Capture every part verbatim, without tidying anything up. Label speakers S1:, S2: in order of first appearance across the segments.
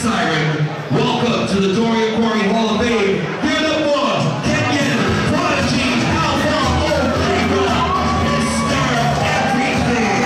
S1: siren. Welcome to the Dorian Hall of Fame. Give it up for Kenyan Prodigy Alpha Omega, Mister Everything.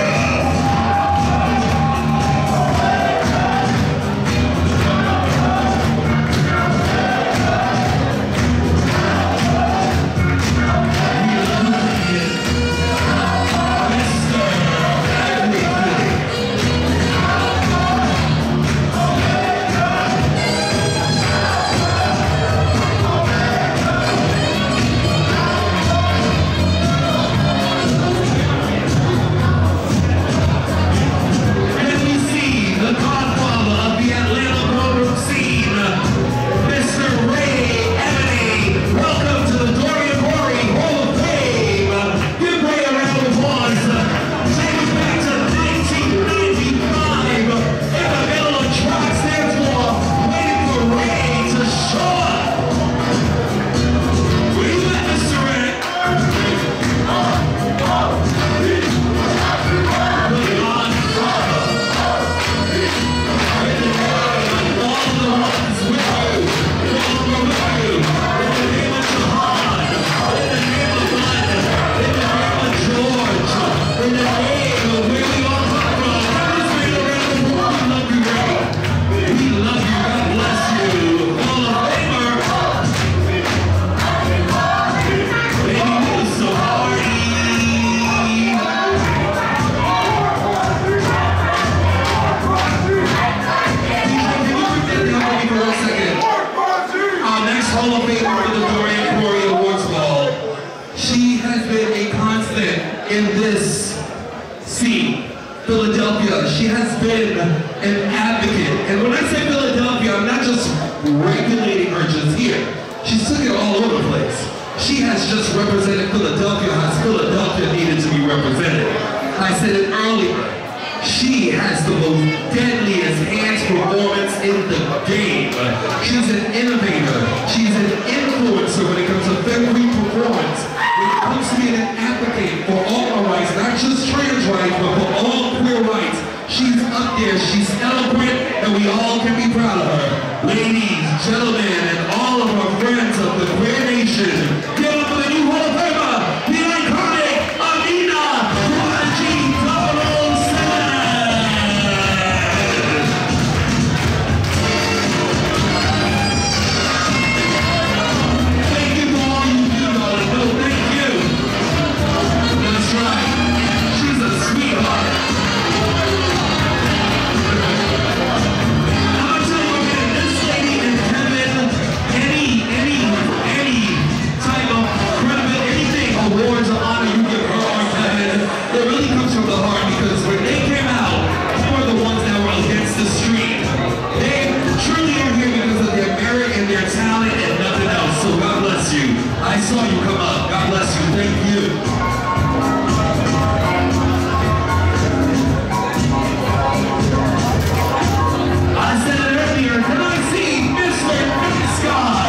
S1: Hall of Fame for the Dorian Corey Awards Ball. She has been a constant in this scene, Philadelphia. She has been an advocate. And when I say Philadelphia, I'm not just regulating her just here. She's took it all over the place. She has just represented Philadelphia as Philadelphia needed to be represented. I said it earlier. She has the most deadliest hands performance in the game. She's an innovator. She's an influencer when it comes to femme performance. When it comes to being an advocate for all our rights, not just trans rights, but for all queer rights. She's up there, she's eloquent, and we all can be proud of her. Ladies, gentlemen, and all of our friends of the queer nation, give up for the new Hall of Famer, the iconic Amina Prodigy double oh seven. Thank you for all you do, darling. No, thank you. That's right. She's a sweetheart. Awards or honor you give her or Kevin, it really comes from the heart, because when they came out, they were the ones that were against the stream. They truly are here because of their merit and their talent and nothing else. So God bless you. I saw you come up. God bless you. Thank you. I said it earlier. Can I see Mister Sky?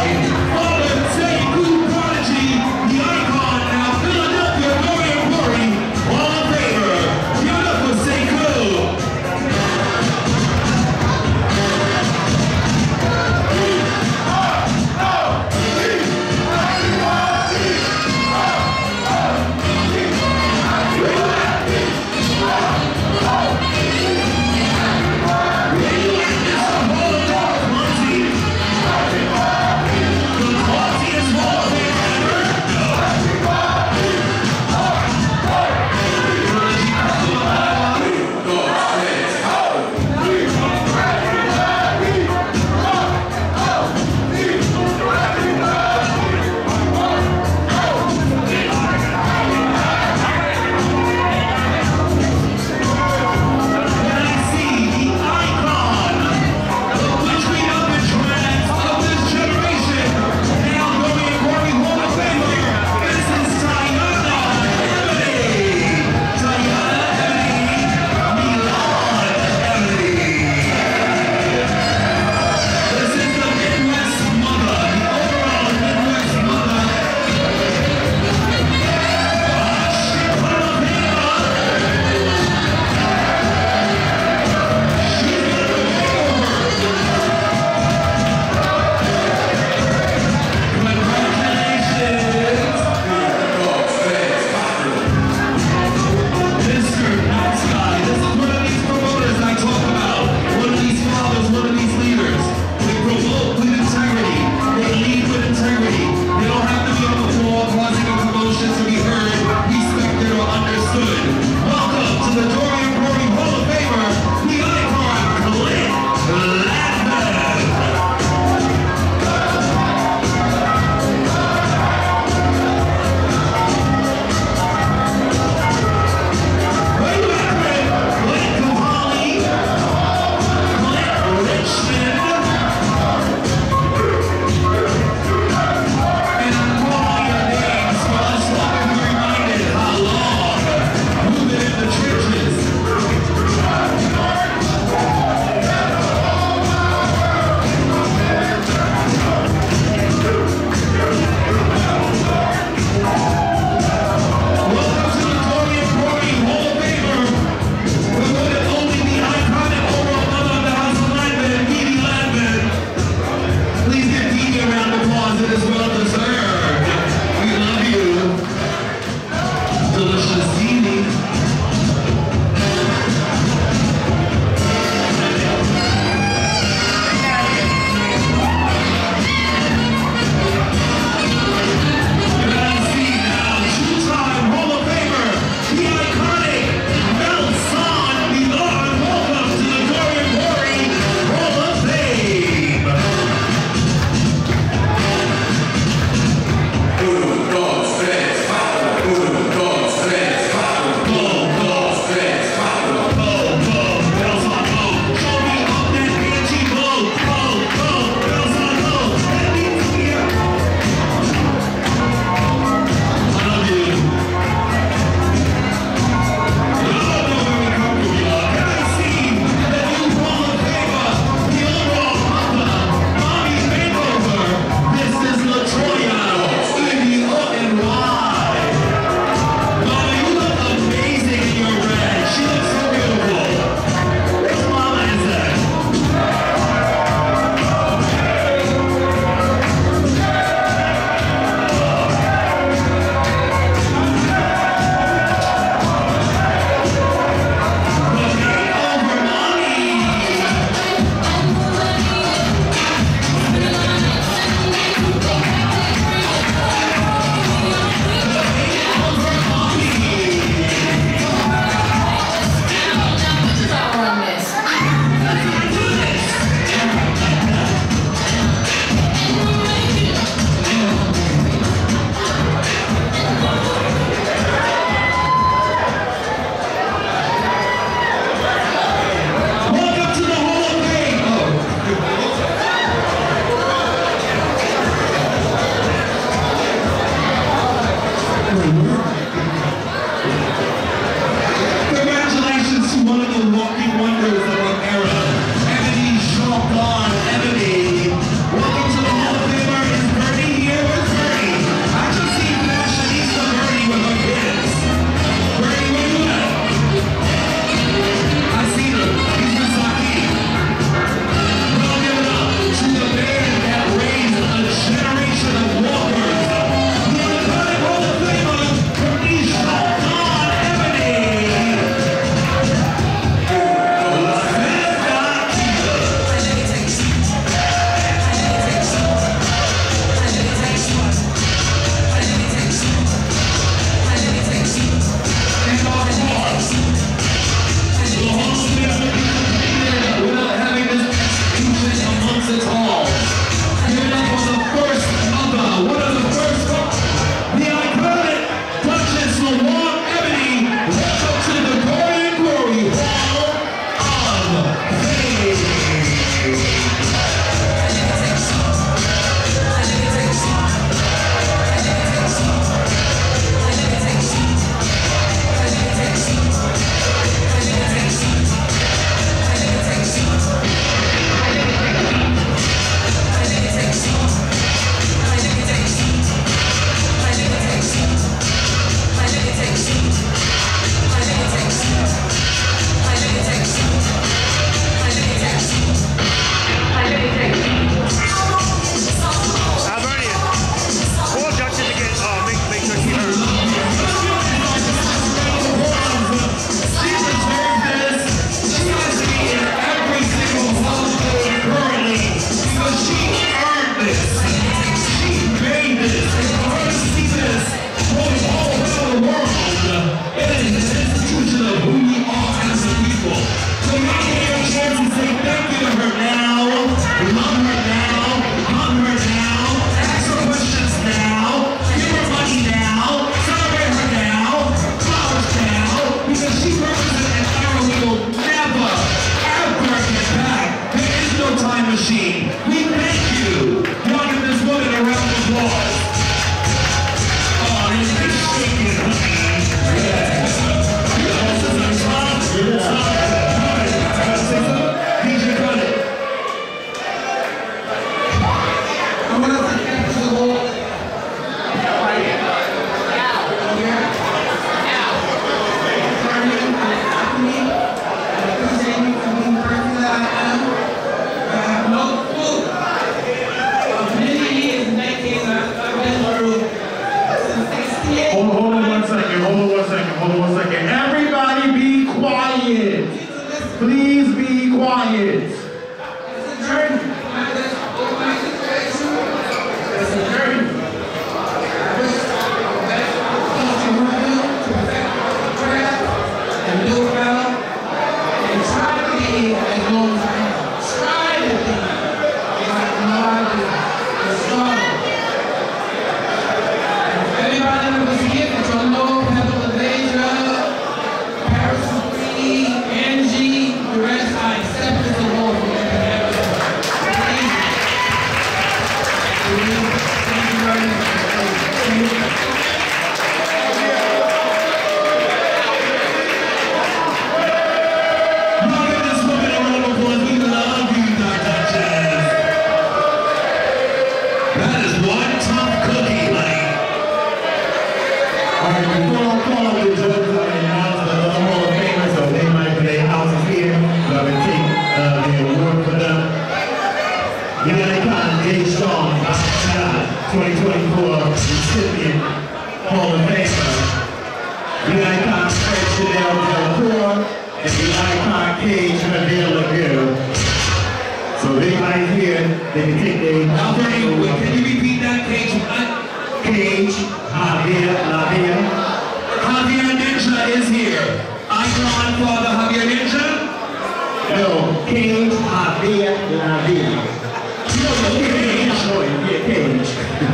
S2: twenty twenty-four recipient Hall of Famer, the icon Chanel Delcourt, and the icon Cage Javier Laguerre. So they right here, they can take their...
S1: Okay, wait, can you repeat that, Cage?
S2: Cage Javier Laguerre.
S1: Javier Ninja is here. Icon Father Javier Ninja?
S2: No, Cage Javier Laguerre. No, no, Cage. Yeah, Cage.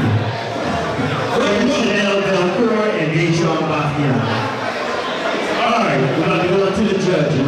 S2: Chanel Delcourt and Deshaun Bastian. All right, we're going to go to the judges.